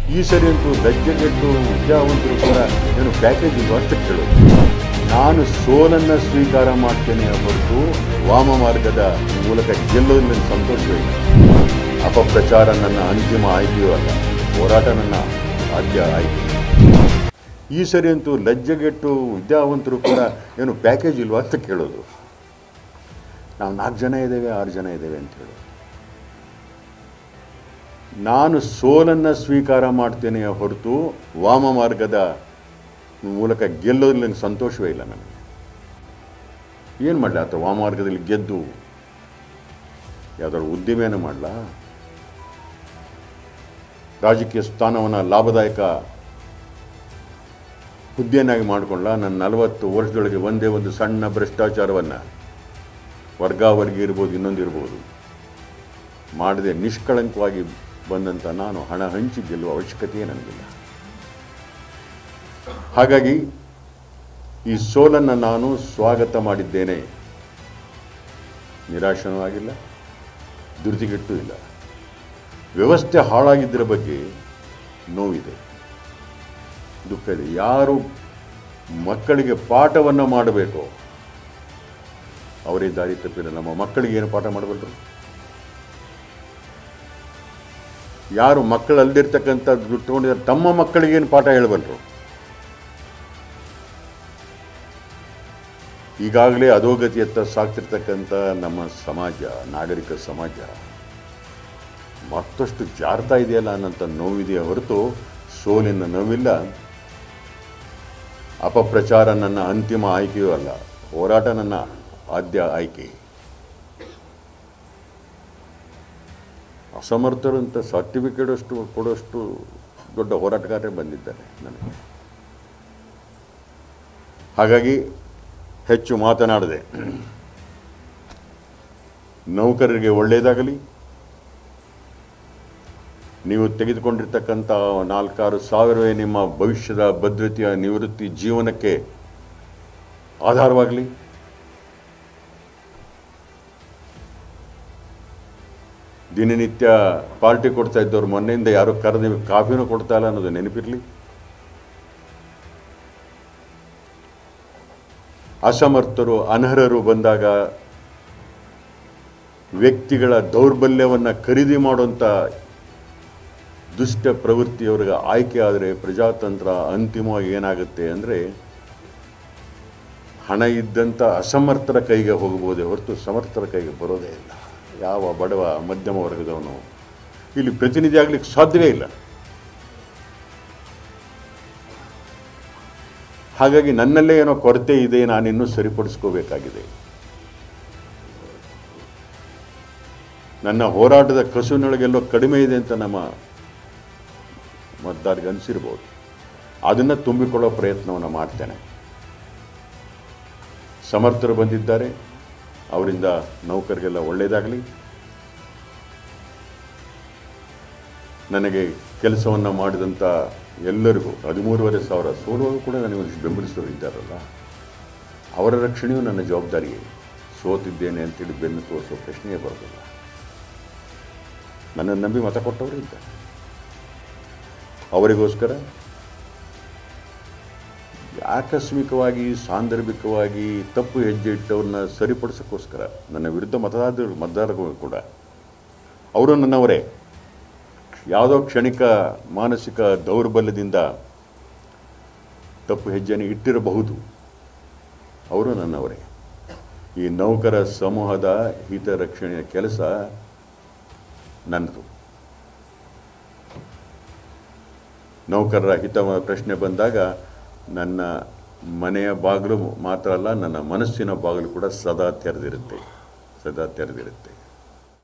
ಈ ಸರಿ ಅಂತೂ ಲಜ್ಜೆಗೆಟ್ಟು ವಿದ್ಯಾವಂತರು ಕೂಡ ಏನು ಪ್ಯಾಕೇಜ್ ಇಲ್ವಾ ಅಂತ ಕೇಳೋದು. ನಾನು ಸೋಲನ್ನು ಸ್ವೀಕಾರ ಮಾಡ್ತೇನೆ ಹೊರತು ವಾಮ ಮಾರ್ಗದ ಮೂಲಕ ಗೆಲ್ಲೋದ್ರಲ್ಲಿ ಸಂತೋಷವೇ ಇಲ್ಲ. ಅಪಪ್ರಚಾರ ನನ್ನ ಅಂತಿಮ ಆಯ್ಕೆಯೂ ಅಲ್ಲ, ಹೋರಾಟ ನನ್ನ ಆದ್ಯ ಆಯ್ಕೆ. ಈ ಸರಿ ಅಂತೂ ಲಜ್ಜೆಗೆಟ್ಟು ವಿದ್ಯಾವಂತರು ಕೂಡ ಏನು ಪ್ಯಾಕೇಜ್ ಇಲ್ವಾ ಅಂತ ಕೇಳೋದು. ನಾವು 4 ಜನ ಇದ್ದೇವೆ 6 ಜನ ಇದ್ದೇವೆ ಅಂತ ಹೇಳೋದು. ನಾನು ಸೋಲನ್ನು ಸ್ವೀಕಾರ ಮಾಡ್ತೇನೆ ಹೊರತು ವಾಮ ಮಾರ್ಗದ ಮೂಲಕ ಗೆಲ್ಲೋದ್ರಲ್ಲಿ ನನಗೆ ಸಂತೋಷವೇ ಇಲ್ಲ. ನನಗೆ ಏನು ಮಾಡಲ ಅಥವಾ ವಾಮ ಮಾರ್ಗದಲ್ಲಿ ಗೆದ್ದು ಯಾವುದಾದ್ರು ಉದ್ದಿಮೆಯನ್ನು ಮಾಡಲ, ರಾಜಕೀಯ ಸ್ಥಾನವನ್ನು ಲಾಭದಾಯಕ ಹುದ್ದೆಯನ್ನಾಗಿ ಮಾಡಿಕೊಳ್ಳ. ನನ್ನ 40 ವರ್ಷದೊಳಗೆ ಒಂದೇ ಒಂದು ಸಣ್ಣ ಭ್ರಷ್ಟಾಚಾರವನ್ನು, ವರ್ಗಾವರ್ಗಿ ಇರ್ಬೋದು ಇನ್ನೊಂದು ಇರ್ಬೋದು, ಮಾಡದೆ ನಿಷ್ಕಳಂಕವಾಗಿ ಬಂದಂಥ ನಾನು ಹಣ ಹಂಚಿ ಗೆಲ್ಲುವ ಅವಶ್ಯಕತೆಯೇ ನನಗಿಲ್ಲ. ಹಾಗಾಗಿ ಈ ಸೋಲನ್ನು ನಾನು ಸ್ವಾಗತ ಮಾಡಿದ್ದೇನೆ. ನಿರಾಶನೂ ಆಗಿಲ್ಲ, ಧೃತಿಗೆಟ್ಟೂ ಇಲ್ಲ. ವ್ಯವಸ್ಥೆ ಹಾಳಾಗಿದ್ದರ ಬಗ್ಗೆ ನೋವಿದೆ, ದುಃಖ ಇದೆ. ಯಾರು ಮಕ್ಕಳಿಗೆ ಪಾಠವನ್ನು ಮಾಡಬೇಕೋ ಅವರೇ ದಾರಿ ತಪ್ಪಿಲ್ಲ. ನಮ್ಮ ಮಕ್ಕಳಿಗೆ ಏನು ಪಾಠ ಮಾಡಬಲ್ಲರು? ಯಾರು ಮಕ್ಕಳಲ್ದಿರ್ತಕ್ಕಂಥ ದುಡ್ಡು ತಗೊಂಡಿದ್ದಾರೆ ತಮ್ಮ ಮಕ್ಕಳಿಗೇನು ಪಾಠ ಹೇಳಬಲ್ಲರು? ಈಗಾಗಲೇ ಅಧೋಗತಿಯತ್ತ ಸಾಗ್ತಿರ್ತಕ್ಕಂಥ ನಮ್ಮ ಸಮಾಜ, ನಾಗರಿಕ ಸಮಾಜ ಮತ್ತಷ್ಟು ಜಾರ್ತಾ ಇದೆಯಲ್ಲ ಅನ್ನೋಂಥ ನೋವಿದೆಯೇ ಹೊರತು ಸೋಲಿನ ನೋವಿಲ್ಲ. ಅಪಪ್ರಚಾರ ನನ್ನ ಅಂತಿಮ ಆಯ್ಕೆಯೂ ಅಲ್ಲ, ಹೋರಾಟ ನನ್ನ ಆದ್ಯ ಆಯ್ಕೆ. ಅಸಮರ್ಥರು ಅಂತ ಸರ್ಟಿಫಿಕೇಟ್ ಕೊಡೋಷ್ಟು ದೊಡ್ಡ ಹೋರಾಟಗಾರರೇ ಬಂದಿದ್ದಾರೆ ನನಗೆ. ಹಾಗಾಗಿ ಹೆಚ್ಚು ಮಾತನಾಡದೆ, ನೌಕರರಿಗೆ ಒಳ್ಳೆಯದಾಗಲಿ, ನೀವು ತೆಗೆದುಕೊಂಡಿರ್ತಕ್ಕಂಥ 4-6 ಸಾವಿರವೇ ನಿಮ್ಮ ಭವಿಷ್ಯದ ಭದ್ರತೆಯ ನಿವೃತ್ತಿ ಜೀವನಕ್ಕೆ ಆಧಾರವಾಗಲಿ. ದಿನನಿತ್ಯ ಪಾರ್ಟಿ ಕೊಡ್ತಾ ಇದ್ದವ್ರು ಮೊನ್ನೆಯಿಂದ ಯಾರೋ ಕರೆದು ನಿಮಗೆ ಕಾಫಿನೂ ಕೊಡ್ತಾ ಇಲ್ಲ ಅನ್ನೋದು ನೆನಪಿರಲಿ. ಅಸಮರ್ಥರು ಅನರ್ಹರು ಬಂದಾಗ ವ್ಯಕ್ತಿಗಳ ದೌರ್ಬಲ್ಯವನ್ನು ಖರೀದಿ ಮಾಡುವಂಥ ದುಷ್ಟ ಪ್ರವೃತ್ತಿಯವ್ರಿಗೆ ಆಯ್ಕೆ ಆದರೆ ಪ್ರಜಾತಂತ್ರ ಅಂತಿಮವಾಗಿ ಏನಾಗುತ್ತೆ ಅಂದರೆ ಹಣ ಇದ್ದಂಥ ಅಸಮರ್ಥರ ಕೈಗೆ ಹೋಗಬಹುದೇ ಹೊರತು ಸಮರ್ಥರ ಕೈಗೆ ಬರೋದೇ ಇಲ್ಲ. ಯಾವ ಬಡವ ಮಧ್ಯಮ ವರ್ಗದವನು ಇಲ್ಲಿ ಪ್ರತಿನಿಧಿ ಆಗಲಿಕ್ಕೆ ಸಾಧ್ಯವೇ ಇಲ್ಲ. ಹಾಗಾಗಿ ನನ್ನಲ್ಲೇ ಏನೋ ಕೊರತೆ ಇದೆ, ನಾನಿನ್ನೂ ಸರಿಪಡಿಸ್ಕೋಬೇಕಾಗಿದೆ. ನನ್ನ ಹೋರಾಟದ ಕಸುವಿನೊಳಗೆಲ್ಲೋ ಕಡಿಮೆ ಇದೆ ಅಂತ ನಮ್ಮ ಮತದಾರರಿಗೆ ಅನಿಸಿರ್ಬೋದು. ಅದನ್ನು ತುಂಬಿಕೊಳ್ಳೋ ಪ್ರಯತ್ನವನ್ನು ಮಾಡ್ತೇನೆ. ಸಮರ್ಥರು ಬಂದಿದ್ದಾರೆ, ಅವರಿಂದ ನೌಕರರಿಗೆಲ್ಲ ಒಳ್ಳೆಯದಾಗಲಿ. ನನಗೆ ಕೆಲಸವನ್ನು ಮಾಡಿದಂಥ ಎಲ್ಲರಿಗೂ 13,500 ಸೋಲುವಾಗ ಕೂಡ ನನಗೆ ಒಂದಿಷ್ಟು ಬೆಂಬಲಿಸೋರು ಇದ್ದಾರಲ್ಲ, ಅವರ ರಕ್ಷಣೆಯೂ ನನ್ನ ಜವಾಬ್ದಾರಿಯೇ. ಸೋತಿದ್ದೇನೆ ಅಂತೇಳಿ ಬೆನ್ನು ತೋರಿಸೋ ಪ್ರಶ್ನೆಯೇ ಬರೋದಿಲ್ಲ. ನನ್ನನ್ನು ನಂಬಿ ಮತ ಕೊಟ್ಟವರು ಇದ್ದಾರೆ. ಅವರಿಗೋಸ್ಕರ ಆಕಸ್ಮಿಕವಾಗಿ ಸಾಂದರ್ಭಿಕವಾಗಿ ತಪ್ಪು ಹೆಜ್ಜೆ ಇಟ್ಟವ್ರನ್ನ ಸರಿಪಡಿಸೋಕ್ಕೋಸ್ಕರ ನನ್ನ ವಿರುದ್ಧ ಮತದಾರರು ಕೂಡ ಅವರು ನನ್ನವರೇ. ಯಾವುದೋ ಕ್ಷಣಿಕ ಮಾನಸಿಕ ದೌರ್ಬಲ್ಯದಿಂದ ತಪ್ಪು ಹೆಜ್ಜೆಯನ್ನು ಇಟ್ಟಿರಬಹುದು, ಅವರು ನನ್ನವರೇ. ಈ ನೌಕರ ಸಮೂಹದ ಹಿತರಕ್ಷಣೆಯ ಕೆಲಸ ನನ್ನದು. ನೌಕರರ ಹಿತ ಪ್ರಶ್ನೆ ಬಂದಾಗ ನನ್ನ ಮನೆಯ ಬಾಗಿಲು ಮಾತ್ರ ಅಲ್ಲ, ನನ್ನ ಮನಸ್ಸಿನ ಬಾಗಿಲು ಕೂಡ ಸದಾ ತೆರೆದಿರುತ್ತೆ.